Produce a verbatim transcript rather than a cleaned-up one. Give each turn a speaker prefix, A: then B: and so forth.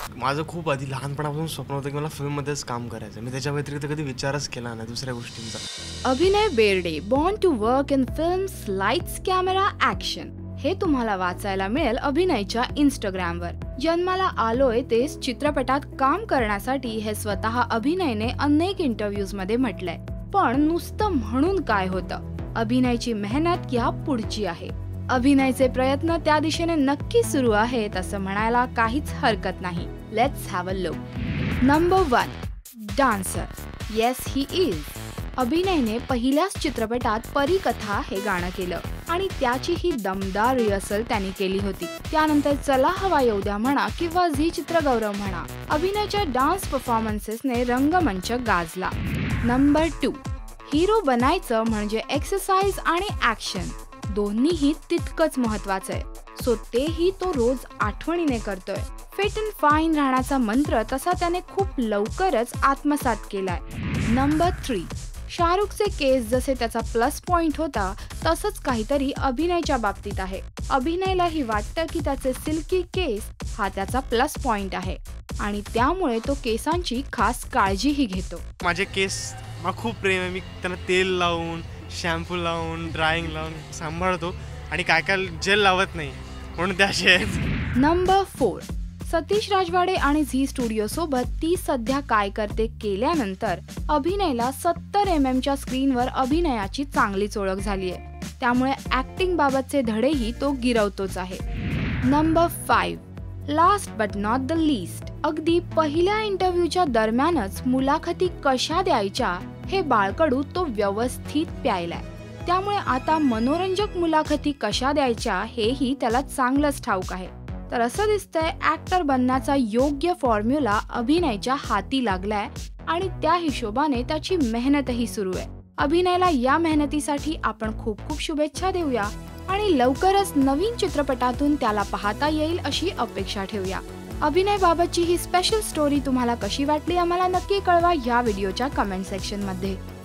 A: माझं खूप आधी लहानपणापासून स्वप्न होतं की मला फिल्ममध्येच काम करायचं. मी त्याच्या व्यतिरिक्त कधी विचारच केला नाही दुसऱ्या गोष्टींचा.
B: Abhinay Berde born to work in films, lights, camera, action हे तुम्हाला वाचायला मिळेल अभिनयच्या इंस्टाग्रामवर. जन्माला आलोय तेच चित्रपटात काम करण्यासाठी हे स्वतः अभिनयने अनेक इंटरव्ह्यूज मध्ये म्हटलंय. पण नुसतं म्हणून काय होतं, अभिनयची मेहनत या पुढची आहे. अभिनयचे प्रयत्न त्या दिशेने नक्की सुरू आहेत असं म्हणायला काहीच हरकत नाही. Let's have a look. Number one, dancer. Yes he is. अभिनयने पहिल्याच चित्रपटात परीकथा हे गाणं केलं आणि त्याची ही दमदार रिहर्सल त्यांनी केली होती. त्यानंतर चला हवा येऊ द्या म्हणा किंवा झी चित्रगौरव म्हणा, अभिनयच्या डान्स परफॉर्मन्सेसने रंगमंच गाजला. नंबर टू, हिरो बनायचं म्हणजे एक्सरसाइज आणि ऍक्शन दोन्हीही तितकंच महत्वाचं आहे. सो तेही तो रोज आठवणीने करतोय. फिट अँड फाईन राहण्याचा मंत्र तसा त्याने खूप लवकरच आत्मसात केलाय. नंबर थ्री, शाहरुखचे केस जसे त्याचा प्लस पॉइंट होता तसंच काहीतरी अभिनयच्या बाबतीत आहे. अभिनयलाही वाटतं की त्याचे सिल्की केस हा त्याचा प्लस पॉइंट आहे आणि त्यामुळे तो केसांची खास काळजीही घेतो.
A: माझे केस मला खूप प्रेम आहे. मी त्यांना तेल लावून, शॅम्पू लावून, ड्रायिंग लावून सांभाळतो आणि काय काय जेल लावत नाही म्हणून ते असे आहेत.
B: नंबर फोर, सतीश राजवाडे आणि झी स्टुडिओ सोबत ती सध्या काय करते केल्यानंतर अभिनयला सत्तर एम एमच्या स्क्रीनवर अभिनयाची चांगलीच ओळख झालीय. त्यामुळे ऍक्टिंग बाबतचे धडेही तो गिरवतोच आहे. Number five, last but not the least. अगदी पहिल्या इंटरव्ह्यूच्या दरम्यानच मुलाखती कशा द्यायच्या हे बाळकडू तो व्यवस्थित प्यायलाय. त्यामुळे आता मनोरंजक मुलाखती कशा द्यायच्या हेही त्याला चांगलंच ठाऊक आहे. तर असं दिसतंय ऍक्टर बनण्याचा योग्य फॉर्म्युला अभिनयच्या हाती लागलाय आणि त्या हिशोबाने त्याची मेहनतही सुरू आहे. अभिनयला या मेहनतीसाठी आपण खूप खूप शुभेच्छा देऊया आणि लवकरच नवीन चित्रपटातून त्याला पाहता येईल अशी अपेक्षा ठेवूया. अभिनय बाबतची ही स्पेशल स्टोरी तुम्हाला कशी वाटली आम्हाला नक्की कळवा या व्हिडिओच्या कमेंट सेक्शन मध्ये.